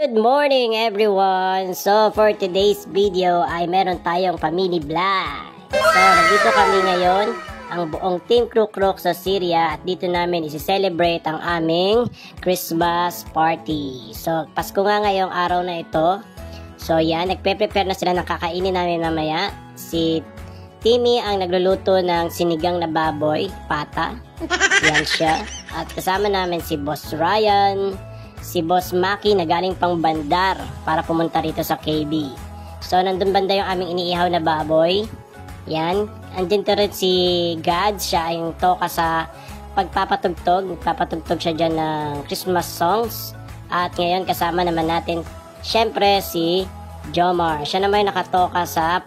Good morning everyone! So for today's video ay meron tayong family vlog. So nandito kami ngayon, ang buong Team Kruk sa Syria, at dito namin isi-celebrate ang aming Christmas party. So Pasko nga ngayong araw na ito. So yan, nagpe-prepare na sila ng kakainin namin mamaya. Si Timmy ang nagluluto ng sinigang na baboy, pata. Yan siya. At kasama namin si Boss Ryan, si Boss Maki na galing pang Bandar para pumunta rito sa KB. So nandun banda yung aming iniihaw na baboy. Yan. Andyan rin si God, siya ay yung toka sa pagpapatugtog. Nagpapatugtog siya dyan ng Christmas songs. At ngayon kasama naman natin syempre si Jomar. Siya naman yung nakatoka sa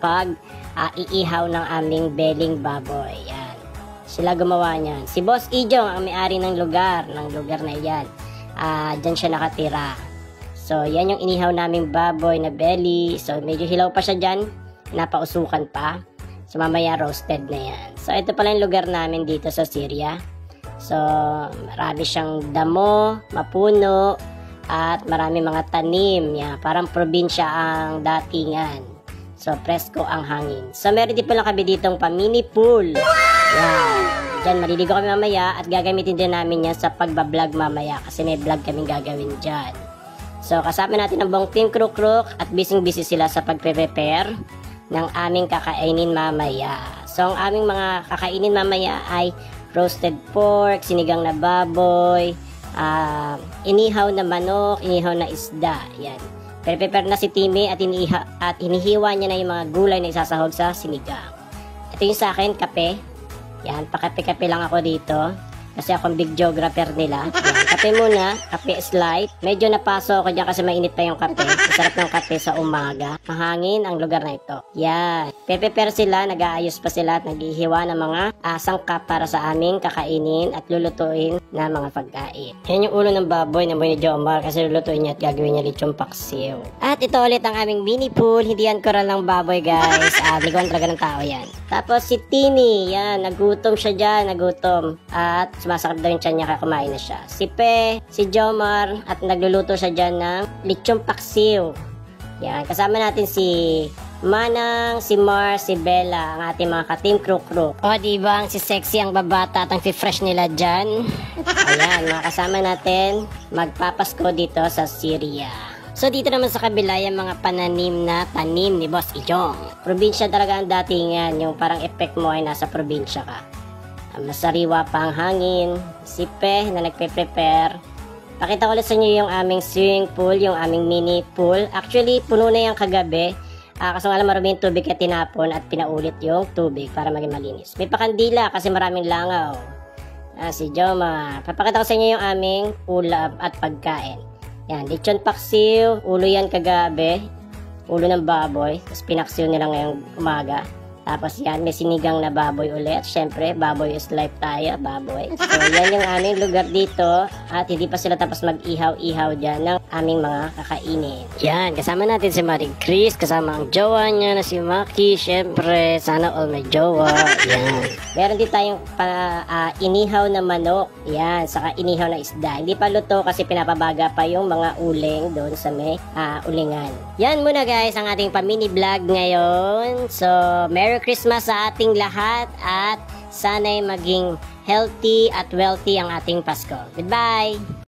iihaw ng aming beling baboy. Yan. Sila gumawa niyan. Si Boss Ijong ang may-ari ng lugar na yan. Dyan siya nakatira. So, yan yung inihaw naming baboy na belly. So, medyo hilaw pa siya dyan. Napausukan pa. So, mamaya roasted na yan. So, ito pala yung lugar namin dito sa Syria. So, marami siyang damo, mapuno, at marami mga tanim. Yan. Parang probinsya ang datingan. So, presko ang hangin. So, meron din pala kami ditong pa-mini pool. Yan. Diyan, maliligo kami mamaya at gagamitin din namin yan sa pagbablog mamaya kasi may vlog kaming gagawin dyan. So, kasama natin ang buong Team Kruk at busy sila sa pagpe-prepare ng aming kakainin mamaya. So, ang aming mga kakainin mamaya ay roasted pork, sinigang na baboy, inihaw na manok, inihaw na isda. Yan. Prepare na si Timmy at hinihiwa niya na yung mga gulay na isasahog sa sinigang. Ito yung sa akin, kape. Yan, pakape-kape lang ako dito. Kasi akong big geographer nila. Yan, kape muna, kape slight. Medyo napaso ako dyan kasi mainit pa yung kape. Masarap ng kape sa umaga. Mahangin ang lugar na ito. Yan, prepare sila, nag-aayos pa sila at naghihiwa ng mga sangkap para sa aming kakainin at lulutuin na mga pagkain. Yan yung ulo ng baboy na ni Jomar kasi lulutuin niya at gagawin niya lechong paksiw. At ito ulit ang aming mini pool. Hindi yan koral ng baboy, guys. Ligawan talaga ng tao yan. Tapos si Timmy, yan, nagutom siya dyan, nagutom. At sumasakit daw yung tiyan niya kaya kumain na siya. Si Pe, si Jomar, at nagluluto siya dyan ng lechong paksiw. Yan, kasama natin si Manang, si Mars, si Bella, ang ating mga ka-Team Kruk. O, diba, ang si sexy ang babata at ang fresh nila dyan. Ayan, mga kasama natin magpapasko dito sa Syria. So dito naman sa kabila yung mga pananim na tanim ni Boss Ijong. Probinsya talaga ang datingan, yung parang effect mo ay nasa probinsya ka. Masariwa pa ang hangin. Si Pe na nagpe-prepare. Pakita ko ulit sa inyo yung aming swimming pool, yung aming mini pool. Actually, puno na yung kagabi. Kaso nga lang marami yung tubig at tinapon at pinaulit yung tubig para maging malinis. May pakandila kasi maraming langaw. Si Joma. Papakita ko sa inyo yung aming ulap at pagkain. Yan, lechon paksiw, ulo yan kagabi, ulo ng baboy, tapos pinaksiw nila ngayong umaga. Tapos yan, may sinigang na baboy ulit. Siyempre, baboy is life tayo, baboy. So, yan yung aming lugar dito. At hindi pa sila tapos mag-ihaw-ihaw dyan ng aming mga kakainin. Yan, kasama natin si Marie Chris, kasama ang jowa niya na si Maki. Siyempre, sana all may jowa. Yan. Meron din tayong inihaw na manok. Yan, saka inihaw na isda. Hindi pa luto kasi pinapabaga pa yung mga uling doon sa may ulingan. Yan muna guys, ang ating pa-mini vlog ngayon. So, Merry Christmas sa ating lahat at sana'y maging healthy at wealthy ang ating Pasko. Goodbye!